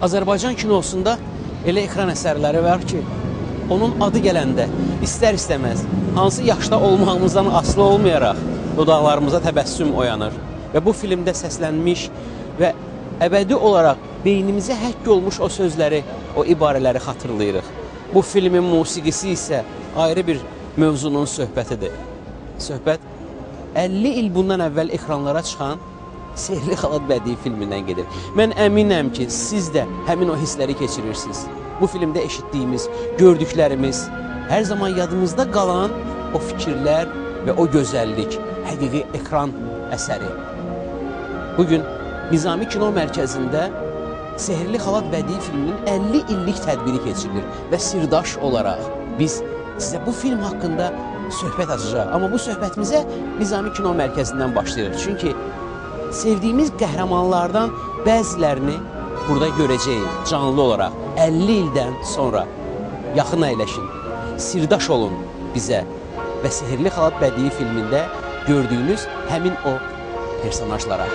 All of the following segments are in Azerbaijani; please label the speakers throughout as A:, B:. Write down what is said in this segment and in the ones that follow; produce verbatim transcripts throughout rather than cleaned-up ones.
A: Azərbaycan kinosunda elə ekran əsərləri var ki, onun adı gələndə istər-istəməz hansı yaşda olmağımızdan asılı olmayaraq dodaqlarımıza təbəssüm oyanır. Və bu filmdə səslənmiş və əbədi olaraq beynimizə həkk olmuş o sözləri, o ibarələri xatırlayırıq. Bu filmin musiqisi isə ayrı bir mövzunun söhbətidir. Söhbət əlli il bundan əvvəl ekranlara çıxan Sehrli Xalat bədii filmindən gedir. Mən əminəm ki, siz də həmin o hissləri keçirirsiniz. Bu filmdə eşitdiyimiz, gördüklərimiz, hər zaman yadımızda qalan o fikirlər və o gözəllik, həqiqi ekran əsəri. Bugün Nizami Kino Mərkəzində Sehrli Xalat bədii filminin əlli illik tədbiri keçirilir və sirdaş olaraq biz sizə bu film haqqında söhbət açacaq. Amma bu söhbətimizə Nizami Kino Mərkəzindən başlayırıq. Çünki sevdiyimiz qəhrəmanlardan bəzilərini burada görəcəyik canlı olaraq. əlli ildən sonra yaxın əyləşin, sirdaş olun bizə və Sehrli Xalat bədii filmində gördüyünüz həmin o personajlara.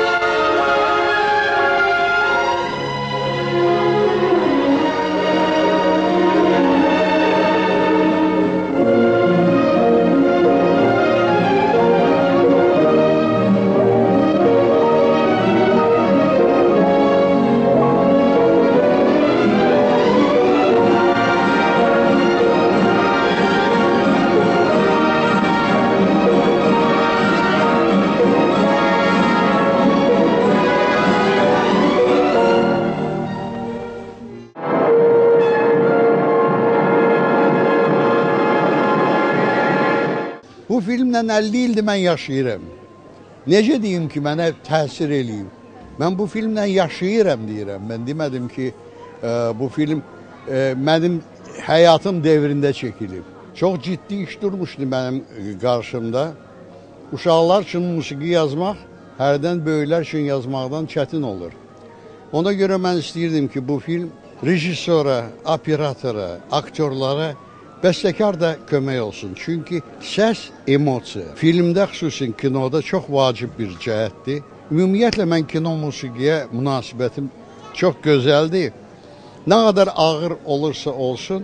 B: Bu filmlə əlli ildir mən yaşayıram. Necə deyim ki, mənə təsir eləyib? Mən bu filmlə yaşayıram deyirəm. Mən demədim ki, e, bu film e, mənim həyatım devrində çəkilib. Çox ciddi iş durmuşdu mənim qarşımda. Uşaqlar üçün musiqi yazmaq, hərdən böyüklər üçün yazmaqdan çətin olur. Ona görə mən istəyirdim ki, bu film rejissora, operatora, aktyorlara, bəstəkar da kömək olsun. Çünki səs emosiya. Filmdə xüsusən kinoda çox vacib bir cəhətdir. Ümumiyyətlə mən kino musiqiyə münasibətim çox gözəldir. Nə qədər ağır olursa olsun,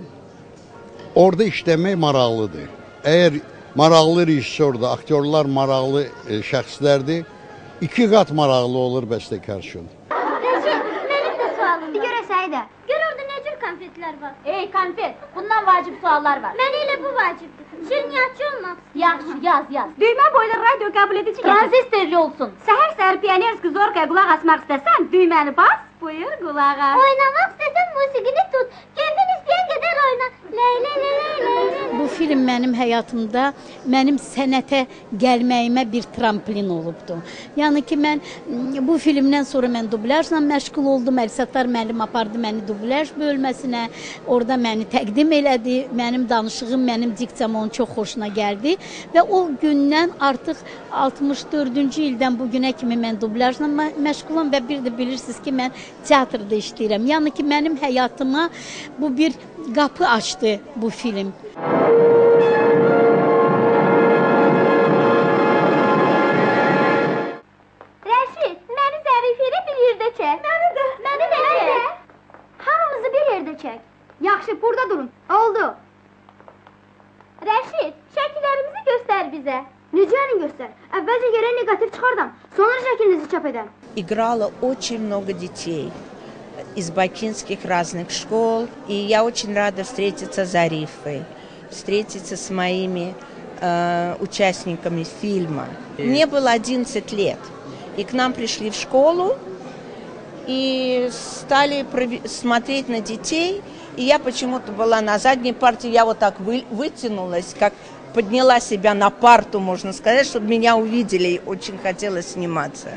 B: orada işləmək maraqlıdır. Əgər maraqlı rejissordur, aktyorlar maraqlı e, şəxslərdir, iki qat maraqlı olur bəstəkar üçün.
C: Benim de sualım var. Görəsəydə. Gör orada ne tür konfetler var. Ey konfet, bundan vacip suallar var. Mənə bu vacibdir. Şirniyyatçı olmaq. Yaxşı, yaz, yaz.
D: Düymə boyda radio qəbul edici gətir.
C: Tranzistorlu olsun.
D: Səhər-səhər piyanerski zorkaya qulaq asmaq istəsən, düyməni bas, buyur qulaq as.
C: Oynamaq istəsən musiqini tut. Kendin istəyən qədər oyna. Ley ley ley ley ley.
E: Bu film mənim həyatımda, mənim sənətə gəlməyimə bir tramplin olubdu. Yəni ki, mən bu filmdən sonra mən dublyajla məşğul oldum. Əlsattar müəllim apardı məni dublyaj bölməsinə. Orada məni təqdim elədi. Mənim danışığım, mənim diksiyam onun çox xoşuna gəldi. Və o gündən artıq altmış dördüncü ildən bu günə kimi mən dublyajla məşğulam və bir də bilirsiniz ki, mən teatrda işləyirəm. Yəni ki, mənim həyatıma bu bir qapı açdı bu film.
C: Rəşid, məni Zərifəyə bir yerdə çək. Məni də. Məni də çək. Hamımızı bir yerdə çək.
D: Yaxşı, burada durun. Oldu.
C: Rəşid, şəkillərimizi göstər bizə.
D: Necəni göstər? Əvvəlcə yerə negativ çıxardam, sonra şəklinizi çap edəm.
F: Играло очень много детей из бакинских разных школ, и я очень рада встретиться с Зарифой, встретиться с моими э, участниками фильма. Мне было одиннадцать лет, и к нам пришли в школу и стали смотреть на детей, и я почему-то была на задней парте, я вот так вы, вытянулась, как подняла себя на парту, можно сказать, чтобы меня увидели, и очень хотелось сниматься.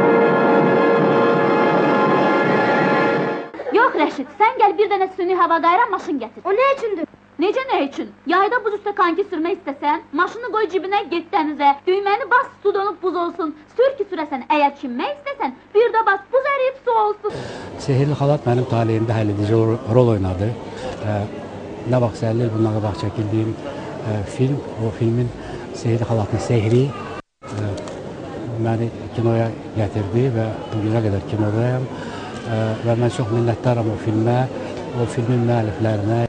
C: Yox Rəşid, sən gəl bir dənə süni hava qayran maşın gətir.
D: O nə üçündür?
C: Necə nə üçün? Yayda buz üstə kanki sürmək istəsən, maşını qoy cibinə, get dənizə, düyməni bas, su donub buz olsun, sür ki sürəsən, əgər çinmək istəsən, bir də bas, buz əriyib su olsun.
G: Sehrli Xalat mənim taleyimdə həll edici rol oynadı. Nə vaxt əlli il bundan qabaq çəkildiyim film, o filmin Sehrli Xalatın sehri məni kinoya gətirdi və bugünə qədər kinodayam. və mən çox minnətdaram o filmə, o filmin müəlliflərinə.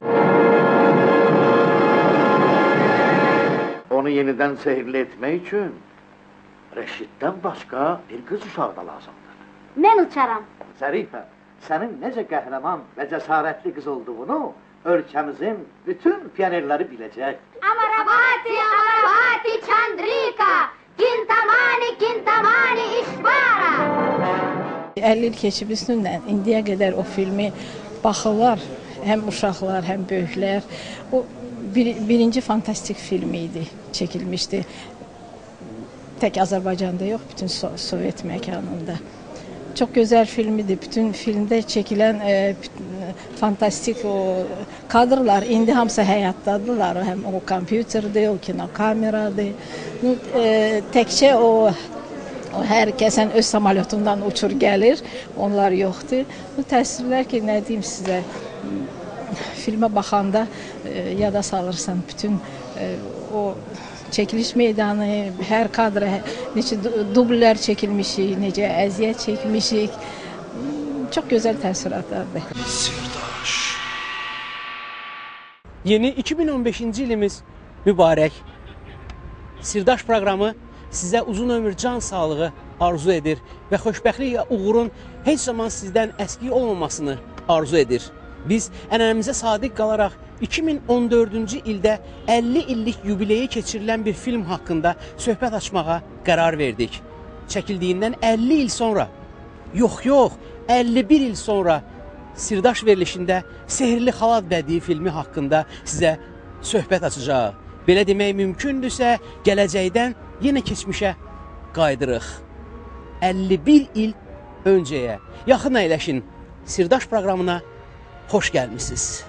H: Onu yenidən sehirli etmək üçün Reşiddən başqa bir qız uşağı da lazımdır.
D: Mən uçaram.
H: Zərifə, sənin necə qəhrəman və cəsarətli qız olduğunu ölkəmizin bütün pionerləri biləcək.
D: Amaravati, Amaravati, Chandrika, Kintamani, Kintamani, İşbara.
I: əlli il keçib üstündən indiyə qədər o filmi baxırlar, həm uşaqlar, həm böyüklər. O bir, birinci fantastik film idi, çəkilmişdi. Tək Azərbaycanda yox, bütün so Sovet məkanında. Çox gözəl filmidir. Bütün filmdə çəkilən e, fantastik o kadrlar indi hamısı həyatdadılar. Həm o kompüterdir, o kinokameradır. E, təkcə o O hər kəsən öz samolyotundan uçur gəlir, onlar yoxdur. Bu təəssürlər ki, nə deyim sizə, filmə baxanda e, yada salırsan bütün e, o çəkiliş meydanı, hər kadra, necə dublər çəkilmişik, necə əziyyət çəkmişik. Çox gözəl təəssüratlardır.
J: Sirdaş.
A: Yeni iki min on beşinci ilimiz mübarək. Sirdaş proqramı sizə uzun ömür, can sağlığı arzu edir və xoşbəxtlik və uğurun heç zaman sizdən əski olmamasını arzu edir. Biz ənənəmizə sadiq qalaraq iki min on dördüncü ildə əlli illik yubileyi keçirilən bir film haqqında söhbət açmağa qərar verdik. Çəkildiyindən əlli il sonra, yox yox, əlli bir il sonra Sirdaş verilişində Sehirli Xalat bədii filmi haqqında sizə söhbət açacaq. Belə demək mümkündürsə, gələcəkdən yenə keçmişə qaydırıq. əlli bir il öncəyə. Yaxın əyləşin, Sirdaş proqramına xoş gəlmişsiniz.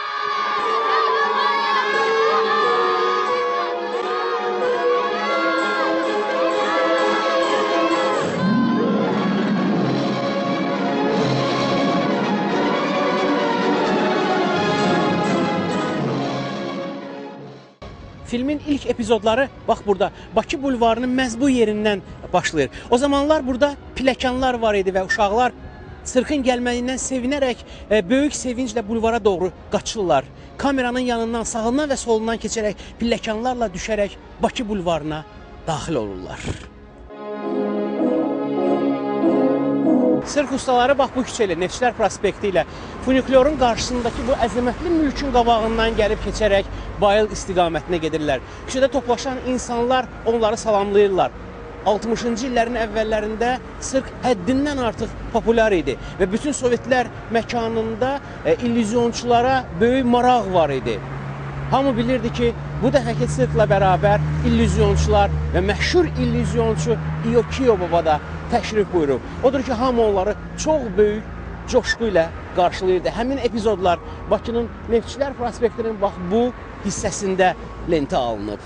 A: Filmin ilk epizodları bax burada Bakı bulvarının məhz bu yerindən başlayır. O zamanlar burada pilləkənlər var idi və uşaqlar sirkin gəlməyindən sevinərək e, böyük sevinclə bulvara doğru qaçırlar. Kameranın yanından, sağından və solundan keçərək pilləkənlərlə düşərək Bakı bulvarına daxil olurlar. Sirk ustaları bax bu küçə ilə, Neftçilər prospekti ilə Funikulyorun qarşısındakı bu əzəmətli mülkün qabağından gəlib keçərək Bayıl istiqamətinə gedirlər. Küçədə toplaşan insanlar onları salamlayırlar. altmışıncı illərin əvvəllərində sirk həddindən artıq populyar idi və bütün Sovetlər məkanında e, illüzyonçulara böyük maraq var idi. Hamı bilirdi ki, bu dəfəki sirkla bərabər illüzyonçular və məşhur illüzyonçu İokiyo Baba da təşrif buyurub. Odur ki, hamı onları çox böyük coşqu ilə qarşılayırdı. Həmin epizodlar Bakının Neftçilər prospektinin bax bu hissəsində lentə alınıb.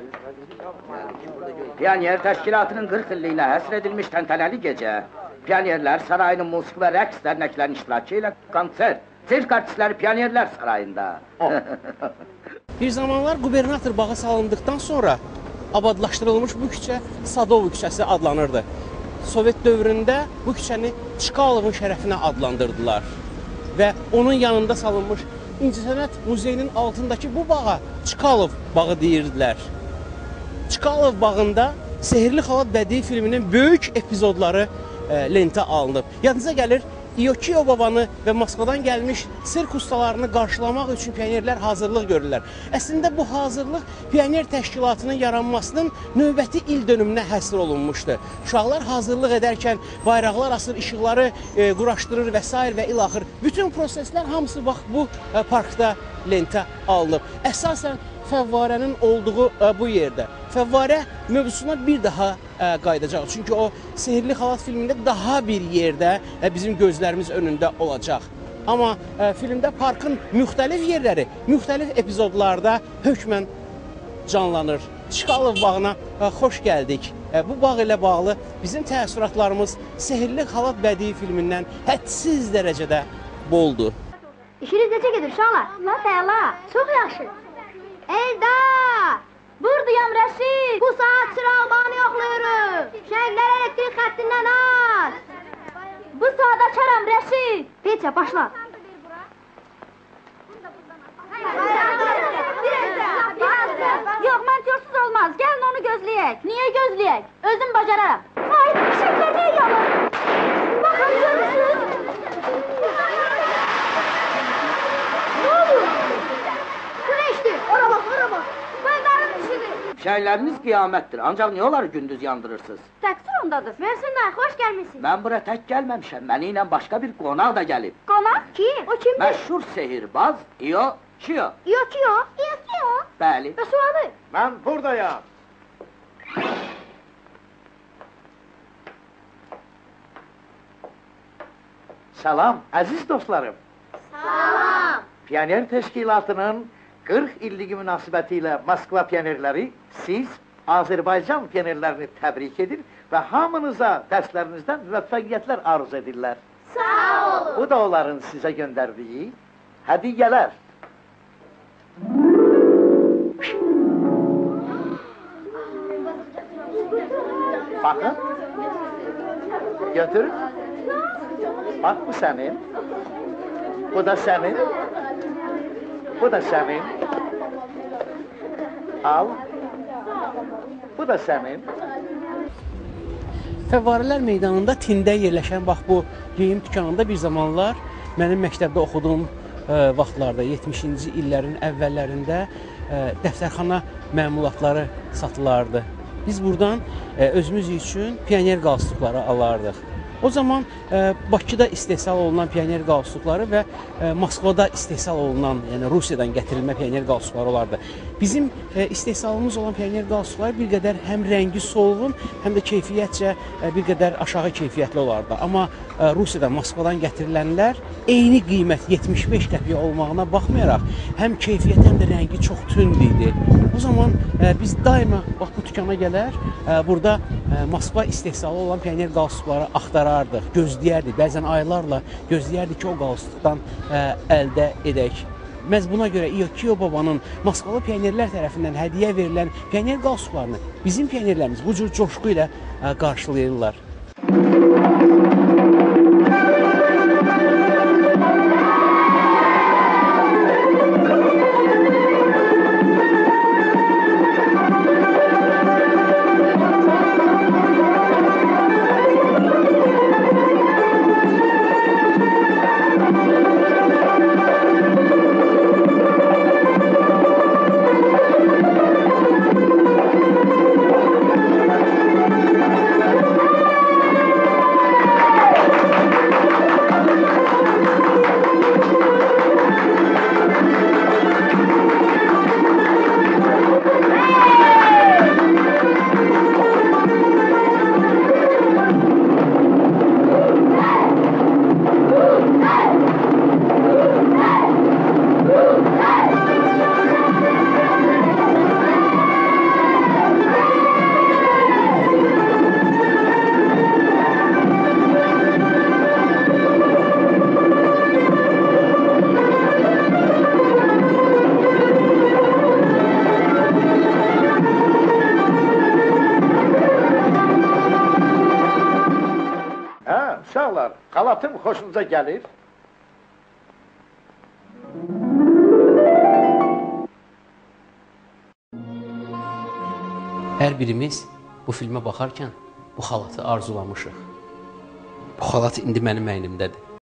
K: Pioner təşkilatının qırx illiyinə həsr edilmiş təntənəli gecə, Pionerlər Sarayının musiqi və rəqs dərnəklərinin iştirakı ilə konsert, sirk artistləri Pionerlər Sarayında.
A: Bir zamanlar qubernator bağı salındıqdan sonra abadlaşdırılmış bu küçə Sadov küçəsi adlanırdı. Sovet dövründə bu küçəni Çkalovun şərəfinə adlandırdılar və onun yanında salınmış İncəsənət Muzeyinin altındakı bu bağa Çkalov bağı deyirdilər. Çkalov bağında Sehirli Xalat bədii filminin böyük epizodları e, lentə alınıb. Yadınıza gəlir, İokiyo Babanı və Moskvadan gəlmiş sirk ustalarını qarşılamaq üçün pionerlər hazırlıq görürlər. Əslində bu hazırlıq pioner təşkilatının yaranmasının növbəti il dönümünə həsr olunmuşdu. Uşaqlar hazırlıq edərkən bayraqlar asır, işıqları e, quraşdırır və s. və ilaxır. Bütün proseslər hamısı bax bu e, parkda lentə alınıb. Əsasən fəvvarənin olduğu e, bu yerdə. Fəvvarə mövzusuna bir daha ə, qayıdacaq. Çünki o Sehirli Xalat filmində daha bir yerdə ə, bizim gözlərimiz önündə olacaq. Amma ə, filmdə parkın müxtəlif yerləri, müxtəlif epizodlarda hökmən canlanır. Çkalov bağına ə, xoş gəldik. Ə, bu bağ ilə bağlı bizim təəssüratlarımız Sehirli Xalat bədii filmindən hədsiz dərəcədə boldur.
D: İşiniz necə gedir uşaqlar? La təala, çox yaxşı. Elda! Buradayam Rəşid! Bu saat çırağbanı yoxlayırıq! Şəhidlər elektrik xəttindən az!
C: Bu saat açaram Rəşid.
D: Petya, başla.
C: Yox, məntiyorsuz olmaz. Gəlin onu gözləyək. Niyə gözləyək? Özüm bacararam. Hayır, fişəklər niyə yanır? Baxın, görürsünüz. Ne olur?
D: Güneşti, ora bak, ora bak.
C: Qızların işidir.
K: Şeyleriniz kıyamettir. Ancak niye onları gündüz yandırırsınız?
C: Təqsir ondadır.
D: Versinler, hoş gelmişsin.
K: Ben buraya tek gelmemişim. Benimle başka bir konak da gelip.
C: Qonaq?
D: Kim? O kimdi?
K: Meşhur sehirbaz İyo Çiyo.
D: Yok ki o. Yok ki o.
K: Bəli.
D: Ve sualı.
H: Ben buradayım. Salam, aziz dostlarım.
D: Salam.
H: Piyoner Teşkilatı'nın qırx illigi münasibətilə Moskva piyonerləri siz Azərbaycan piyonerlərini təbrik edir və hamınıza dərslərinizdən müvəffəqiyyətlər arzu edirlər.
D: Sağ olun.
H: Bu da onların sizə göndərdiyi hədiyyələr. Bakın. Götür. Bak bu senin. Bu da senin. Bu da senin. Al. Bu da senin.
A: Fəvvarələr meydanında tində yerləşən bax bu geyim dükanında bir zamanlar mənim məktəbdə oxuduğum e, vaxtlarda yetmişinci illərin əvvəllərində e, dəftərxana məmulatları satılardı. Biz buradan e, özümüz üçün pioner qalstukları alardıq. O zaman e, Bakıda istehsal olunan pioner qalstukları və e, Moskvada istehsal olunan, yəni Rusiyadan gətirilmə pioner qalstukları olardı. Bizim e, istehsalımız olan pioner qalstukları bir qədər həm rəngi solğun, həm də keyfiyyətcə e, bir qədər aşağı keyfiyyətli olardı. Amma e, Rusiyadan, Moskvadan gətirilənlər eyni qiymət yetmiş beş qəpiyə olmağına baxmayaraq, həm keyfiyyət, həm də rəngi çox tünd idi. O zaman e, biz daima bax bu dükana gələr, e, burada e, Moskva istehsalı olan pioner qalstukları axtarardıq, gözləyərdik. Bəzən aylarla gözləyərdik ki, o qalstukdan e, əldə edək. Məhz buna görə İyo babanın Moskvalı pionerlər tərəfindən hədiyyə verilən pioner qalstuklarını bizim pionerlərimiz bu cür coşqu ilə e, qarşılayırlar.
H: Uşaqlar, xalatım xoşunuza gəlir.
A: Hər birimiz bu filmə baxarkən bu xalatı arzulamışıq. Bu xalat indi mənim əynimdədir.